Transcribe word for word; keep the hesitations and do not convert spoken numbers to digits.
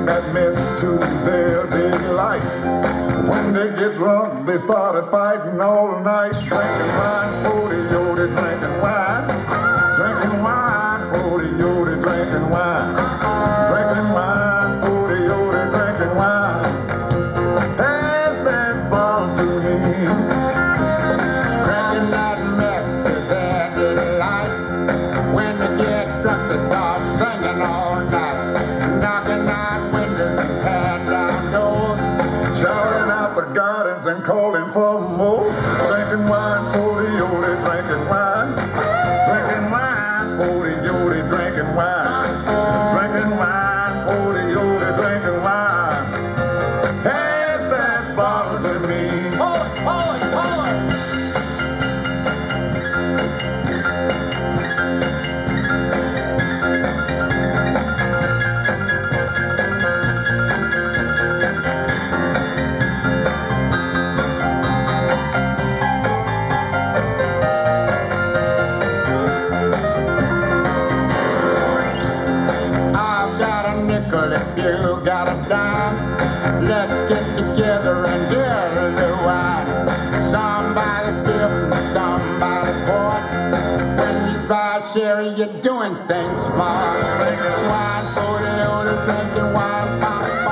bring that mess to their delight. When they get drunk, they started fighting all night, drinking wine, sporty, yodi, drinking wine, drinking wine, sporty, yodi, drinking wine, drinking wine, sporty, yodi, drinking wine. Pass that bottle to me. Drinking that mess to their delight. When they get drunk, they start singing all night, knocking out windows and tearing down doors, Shouting out the gardens and calling for more. Drinking wine, sporty, yodi, drinking wine, drinking wine, sporty, yodi, drinking wine, drinking wine, sporty, yodi, drinking wine. Pass that bottle to me. Boy, boy, boy. I've got a nickel if you got a dime. Let's get together and get a little wine. Somebody fifth and somebody quart. When you buy sherry, you're doing things smart. Drinking wine, forty, drinking wine, pop,